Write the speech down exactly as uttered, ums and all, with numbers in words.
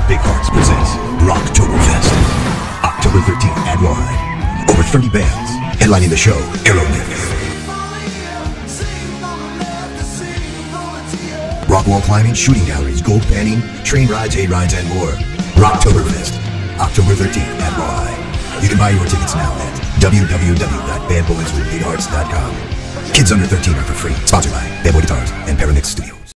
Big Hearts presents Rocktoberfest, October thirteenth at Rawhide. Over thirty bands headlining the show. Aerosmith, rock wall climbing, shooting galleries, gold panning, train rides, hay rides, and more. Rocktoberfest, October thirteenth at Rawhide. You can buy your tickets now at w w w dot bad boys with big hearts dot com. Kids under thirteen are for free. Sponsored by Bad Boy Guitars and Paramix Studio.